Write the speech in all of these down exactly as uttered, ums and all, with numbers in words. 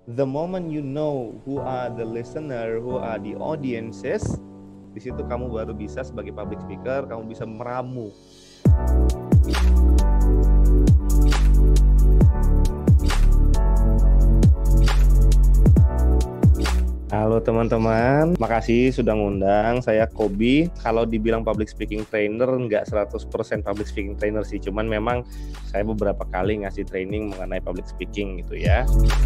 The moment you know who are the listener, who are the audiences, di situ kamu baru bisa sebagai public speaker, kamu bisa meramu. Halo teman-teman, makasih sudah ngundang. Saya Kobi. Kalau dibilang public speaking trainer, nggak seratus persen public speaking trainer sih. Cuman memang saya beberapa kali ngasih training mengenai public speaking gitu ya.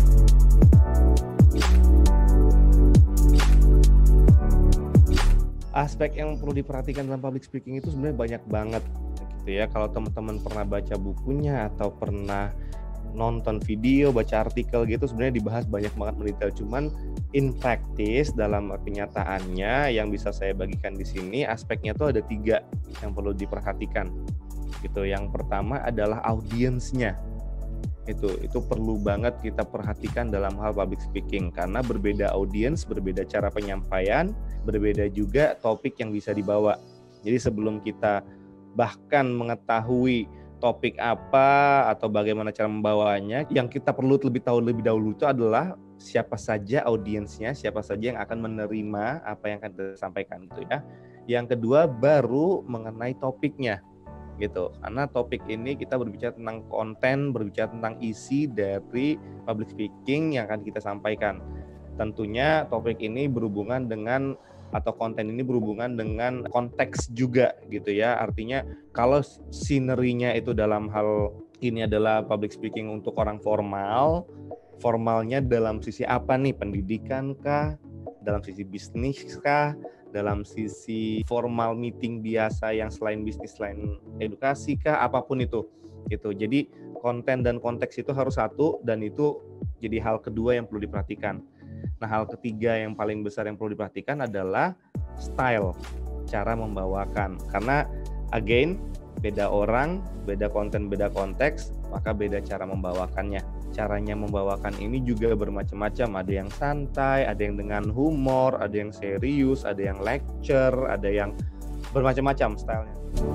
Aspek yang perlu diperhatikan dalam public speaking itu sebenarnya banyak banget gitu ya. Kalau teman-teman pernah baca bukunya atau pernah nonton video, baca artikel gitu, sebenarnya dibahas banyak banget mendetail. Cuman in practice, dalam kenyataannya yang bisa saya bagikan di sini, aspeknya tuh ada tiga yang perlu diperhatikan gitu. Yang pertama adalah audiensnya. Itu itu perlu banget kita perhatikan dalam hal public speaking, karena berbeda audiens, berbeda cara penyampaian, berbeda juga topik yang bisa dibawa. Jadi sebelum kita bahkan mengetahui topik apa atau bagaimana cara membawanya, yang kita perlu lebih tahu lebih dahulu itu adalah siapa saja audiensnya, siapa saja yang akan menerima apa yang akan kita sampaikan gitu ya. Yang kedua baru mengenai topiknya gitu. Karena topik ini kita berbicara tentang konten, berbicara tentang isi dari public speaking yang akan kita sampaikan. Tentunya topik ini berhubungan dengan atau konten ini berhubungan dengan konteks juga gitu ya. Artinya kalau sinerinya itu dalam hal ini adalah public speaking untuk orang formal, formalnya dalam sisi apa nih? Pendidikan kah? Dalam sisi bisnis kah? Dalam sisi formal meeting biasa yang selain bisnis, selain edukasi kah? Apapun itu gitu. Jadi konten dan konteks itu harus satu, dan itu jadi hal kedua yang perlu diperhatikan. Nah, hal ketiga yang paling besar yang perlu diperhatikan adalah style, cara membawakan. Karena again, beda orang, beda konten, beda konteks, maka beda cara membawakannya. Caranya membawakan ini juga bermacam-macam. Ada yang santai, ada yang dengan humor, ada yang serius, ada yang lecture, ada yang bermacam-macam stylenya.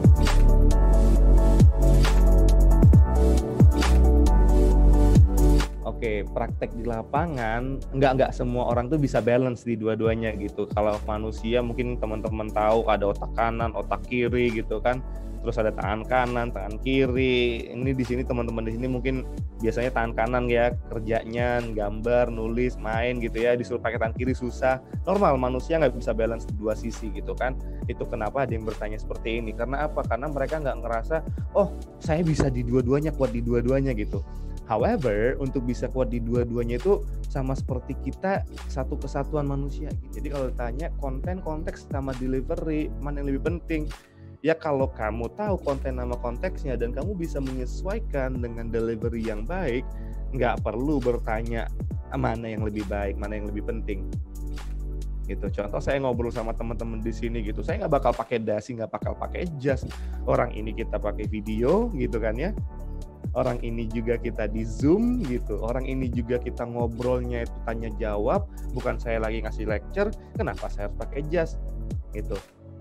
Oke, praktek di lapangan, nggak nggak semua orang tuh bisa balance di dua-duanya gitu. Kalau manusia mungkin teman-teman tahu ada otak kanan, otak kiri gitu kan. Terus ada tangan kanan, tangan kiri. Ini di sini teman-teman di sini mungkin biasanya tangan kanan ya kerjanya gambar, nulis, main gitu ya. Disuruh pakai tangan kiri susah. Normal, manusia nggak bisa balance di dua sisi gitu kan. Itu kenapa ada yang bertanya seperti ini. Karena apa? Karena mereka nggak ngerasa, oh saya bisa di dua-duanya, kuat di dua-duanya gitu. However, untuk bisa kuat di dua-duanya itu sama seperti kita satu kesatuan manusia. Jadi kalau ditanya konten, konteks sama delivery, mana yang lebih penting? Ya kalau kamu tahu konten sama konteksnya dan kamu bisa menyesuaikan dengan delivery yang baik, nggak perlu bertanya mana yang lebih baik, mana yang lebih penting. Gitu. Contoh saya ngobrol sama teman-teman di sini gitu, saya nggak bakal pakai dasi, nggak bakal pakai jas. Orang ini kita pakai video gitu kan ya. Orang ini juga kita di Zoom gitu. Orang ini juga kita ngobrolnya itu tanya jawab, bukan saya lagi ngasih lecture. Kenapa saya harus pakai jas? Gitu.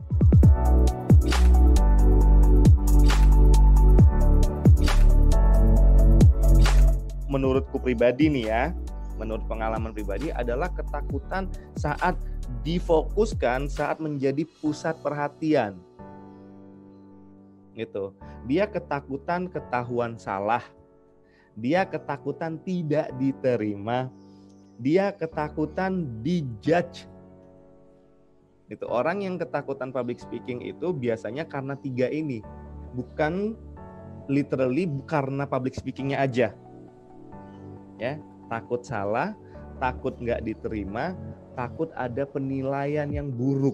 Menurutku pribadi nih ya, menurut pengalaman pribadi adalah ketakutan saat difokuskan, saat menjadi pusat perhatian. Gitu. Dia ketakutan ketahuan salah. Dia ketakutan tidak diterima. Dia ketakutan dijudge. Itu orang yang ketakutan public speaking itu biasanya karena tiga ini. Bukan literally karena public speakingnya aja. Ya, takut salah, takut nggak diterima, takut ada penilaian yang buruk.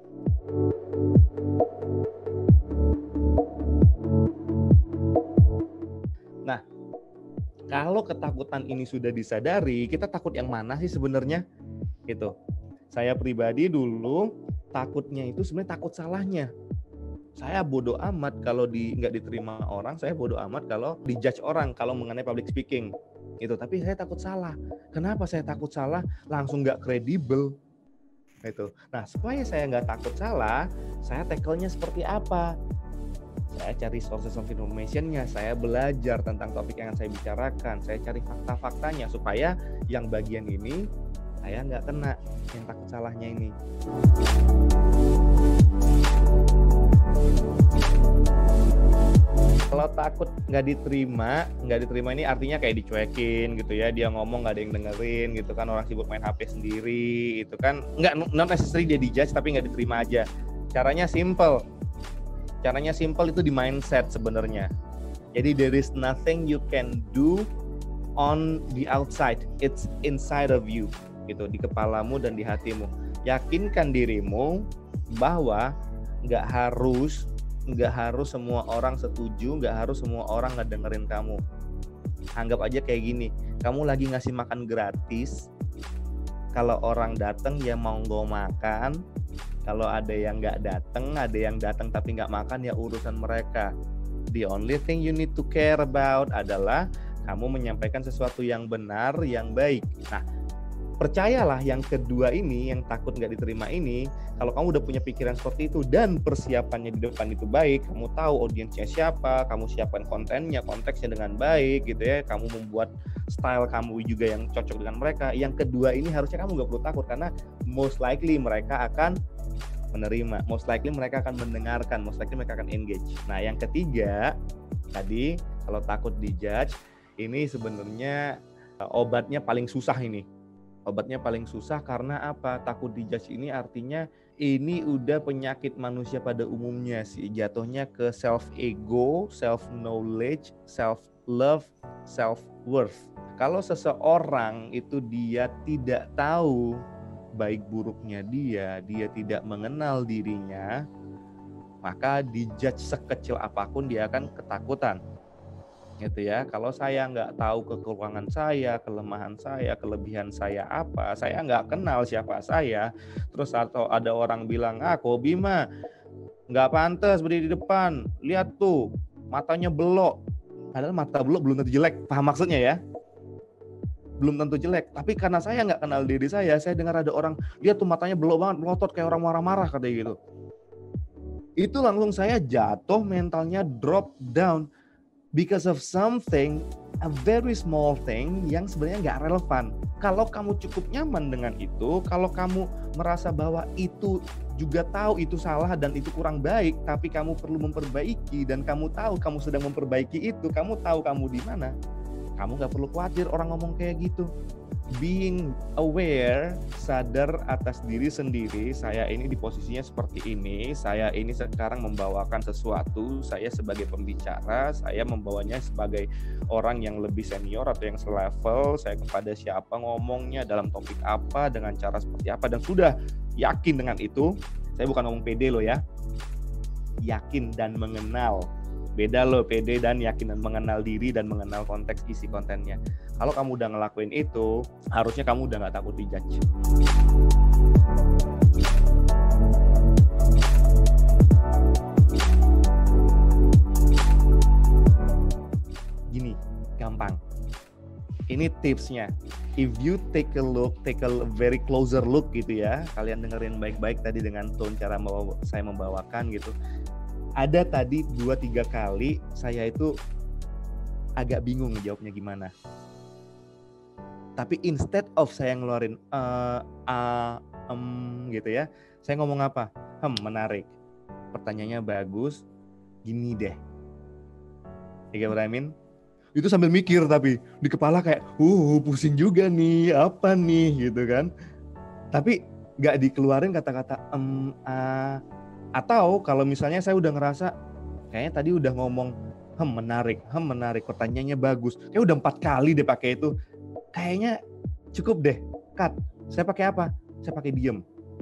Nah, kalau ketakutan ini sudah disadari, kita takut yang mana sih sebenarnya? Gitu. Saya pribadi dulu takutnya itu sebenarnya takut salahnya. Saya bodoh amat kalau di nggak diterima orang, saya bodoh amat kalau dijudge orang kalau mengenai public speaking. Gitu. Tapi saya takut salah. Kenapa saya takut salah? Langsung nggak kredibel. Gitu. Nah, supaya saya nggak takut salah, saya tackle-nya seperti apa? Saya cari sources of information-nya, saya belajar tentang topik yang saya bicarakan, saya cari fakta-faktanya supaya yang bagian ini saya nggak kena yang takut salahnya ini. Kalau takut nggak diterima, nggak diterima ini artinya kayak dicuekin gitu ya, dia ngomong nggak ada yang dengerin gitu kan, orang sibuk main H P sendiri itu kan, nggak not necessary dia dijudge tapi nggak diterima aja. Caranya simple, caranya simple itu di mindset sebenarnya. Jadi there is nothing you can do on the outside, it's inside of you gitu, di kepalamu dan di hatimu. Yakinkan dirimu bahwa nggak harus nggak harus semua orang setuju, nggak harus semua orang ngedengerin kamu. Anggap aja kayak gini, kamu lagi ngasih makan gratis, kalau orang datang ya mau nggak makan, kalau ada yang nggak datang, ada yang datang tapi nggak makan ya urusan mereka. The only thing you need to care about adalah kamu menyampaikan sesuatu yang benar, yang baik. Nah, percayalah yang kedua ini, yang takut nggak diterima ini, kalau kamu udah punya pikiran seperti itu dan persiapannya di depan itu baik, kamu tahu audiensnya siapa, kamu siapkan kontennya, konteksnya dengan baik gitu ya, kamu membuat style kamu juga yang cocok dengan mereka. Yang kedua ini harusnya kamu nggak perlu takut karena most likely mereka akan menerima, most likely mereka akan mendengarkan, most likely mereka akan engage. Nah yang ketiga tadi kalau takut dijudge, ini sebenarnya obatnya paling susah ini. Obatnya paling susah karena apa? Takut dijudge ini artinya ini udah penyakit manusia pada umumnya sih. Jatuhnya ke self ego, self knowledge, self love, self worth. Kalau seseorang itu dia tidak tahu baik buruknya dia, dia tidak mengenal dirinya, maka dijudge sekecil apapun dia akan ketakutan. Gitu ya, kalau saya nggak tahu kekurangan saya, kelemahan saya, kelebihan saya apa, saya nggak kenal siapa saya, terus atau ada orang bilang, ah Kobi mah nggak pantas berdiri di depan, lihat tuh matanya belok, padahal mata belok belum tentu jelek, paham maksudnya ya? Belum tentu jelek, tapi karena saya nggak kenal diri saya, saya dengar ada orang, lihat tuh matanya belok banget, melotot kayak orang marah-marah katanya gitu. Itu langsung saya jatuh, mentalnya drop down. Because of something, a very small thing yang sebenarnya nggak relevan. Kalau kamu cukup nyaman dengan itu, kalau kamu merasa bahwa itu juga tahu itu salah dan itu kurang baik, tapi kamu perlu memperbaiki dan kamu tahu kamu sedang memperbaiki itu, kamu tahu kamu di mana, kamu nggak perlu khawatir orang ngomong kayak gitu. Being aware, sadar atas diri sendiri, saya ini di posisinya seperti ini, saya ini sekarang membawakan sesuatu, saya sebagai pembicara, saya membawanya sebagai orang yang lebih senior atau yang selevel, saya kepada siapa ngomongnya, dalam topik apa, dengan cara seperti apa, dan sudah yakin dengan itu, saya bukan ngomong pede loh ya, yakin dan mengenal. Beda loh pede dan yakin dan mengenal diri dan mengenal konteks isi kontennya. Kalau kamu udah ngelakuin itu, harusnya kamu udah gak takut dijudge. Gini, gampang. Ini tipsnya. If you take a look, take a very closer look gitu ya, kalian dengerin baik-baik tadi dengan tone cara membawa, saya membawakan gitu. Ada tadi dua tiga kali saya itu agak bingung jawabnya gimana. Tapi instead of saya ngeluarin uh, uh, um, gitu ya, saya ngomong apa? Hmm, menarik. Pertanyaannya bagus. Gini deh. You get what I mean? Itu sambil mikir tapi di kepala kayak, uh pusing juga nih, apa nih gitu kan. Tapi nggak dikeluarin kata-kata um, uh, atau kalau misalnya saya udah ngerasa kayaknya tadi udah ngomong hem menarik, hem menarik, pertanyaannya bagus. Kayak udah empat kali deh pakai itu. Kayaknya cukup deh. Cut. Saya pakai apa? Saya pakai diem.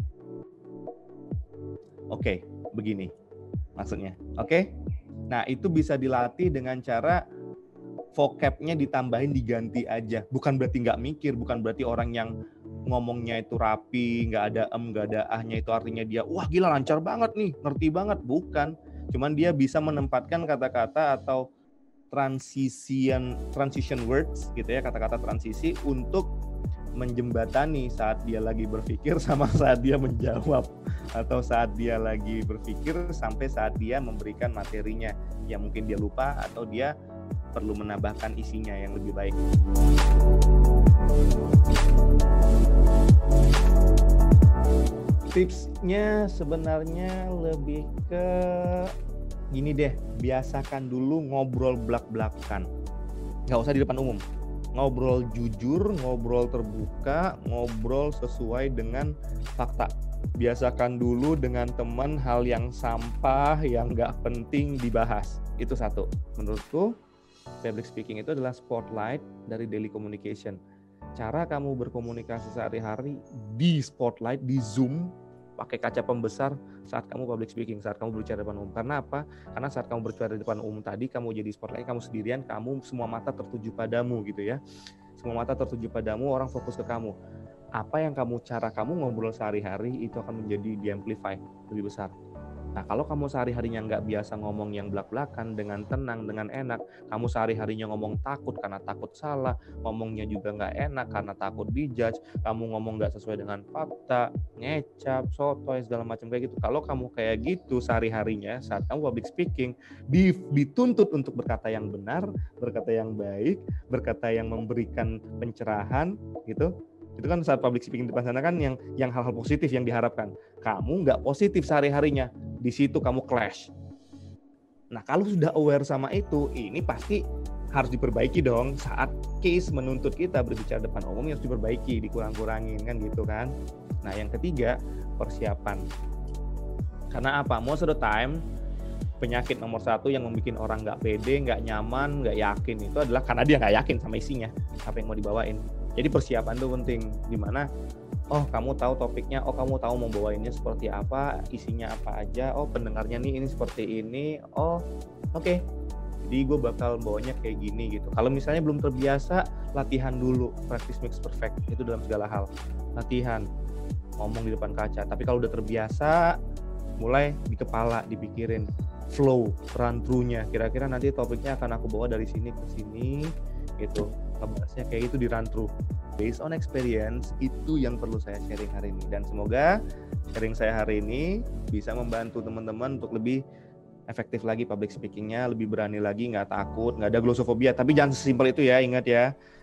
Oke, begini maksudnya. Oke? Nah, itu bisa dilatih dengan cara vocabnya ditambahin, diganti aja. Bukan berarti nggak mikir, bukan berarti orang yang ngomongnya itu rapi, nggak ada em, nggak ada ahnya itu artinya dia wah gila lancar banget nih, ngerti banget. Bukan, cuman dia bisa menempatkan kata-kata atau transition transition words gitu ya, kata-kata transisi untuk menjembatani saat dia lagi berpikir sama saat dia menjawab, atau saat dia lagi berpikir sampai saat dia memberikan materinya. yang mungkin dia lupa atau dia perlu menambahkan isinya yang lebih baik. Tipsnya sebenarnya lebih ke gini deh, biasakan dulu ngobrol belak-belakan. Nggak usah di depan umum. Ngobrol jujur, ngobrol terbuka, ngobrol sesuai dengan fakta. Biasakan dulu dengan teman hal yang sampah, yang nggak penting dibahas. Itu satu. Menurutku, public speaking itu adalah spotlight dari daily communication. Cara kamu berkomunikasi sehari-hari di spotlight, di zoom, pakai kaca pembesar saat kamu public speaking, saat kamu berbicara di depan umum. Karena apa? Karena saat kamu berbicara di depan umum tadi, kamu jadi spotlight, kamu sendirian, kamu semua mata tertuju padamu gitu ya. Semua mata tertuju padamu, orang fokus ke kamu. Apa yang kamu, cara kamu ngobrol sehari-hari itu akan menjadi di-amplify lebih besar. Nah, kalau kamu sehari-harinya nggak biasa ngomong yang belak-belakan dengan tenang, dengan enak, kamu sehari-harinya ngomong takut karena takut salah, ngomongnya juga nggak enak karena takut dijudge, kamu ngomong nggak sesuai dengan fakta, ngecap, sotoy, segala macam kayak gitu. Kalau kamu kayak gitu sehari-harinya, saat kamu public speaking, dituntut untuk berkata yang benar, berkata yang baik, berkata yang memberikan pencerahan, gitu. Itu kan saat public speaking di depan sana kan yang yang hal-hal positif yang diharapkan. Kamu nggak positif sehari-harinya, di situ kamu clash. Nah, kalau sudah aware sama itu, ini pasti harus diperbaiki dong. Saat case menuntut kita berbicara depan umum harus diperbaiki, dikurang-kurangin kan gitu kan. Nah, yang ketiga, persiapan. Karena apa? Most of the time, penyakit nomor satu yang membuat orang nggak pede, nggak nyaman, nggak yakin itu adalah karena dia nggak yakin sama isinya, apa yang mau dibawain. Jadi persiapan itu penting, dimana oh kamu tahu topiknya, oh kamu tahu mau bawainnya seperti apa, isinya apa aja, oh pendengarnya nih ini seperti ini, oh oke, okay. Jadi gue bakal bawanya kayak gini gitu. Kalau misalnya belum terbiasa, latihan dulu, practice makes perfect, itu dalam segala hal. Latihan, ngomong di depan kaca, tapi kalau udah terbiasa, mulai di kepala dipikirin, flow, run through-nya, kira-kira nanti topiknya akan aku bawa dari sini ke sini, gitu. Ngebahasnya kayak itu di run through. Based on experience, itu yang perlu saya sharing hari ini. Dan semoga sharing saya hari ini bisa membantu teman-teman untuk lebih efektif lagi public speaking-nya, lebih berani lagi, nggak takut, nggak ada glosofobia. Tapi jangan sesimpel itu ya, ingat ya.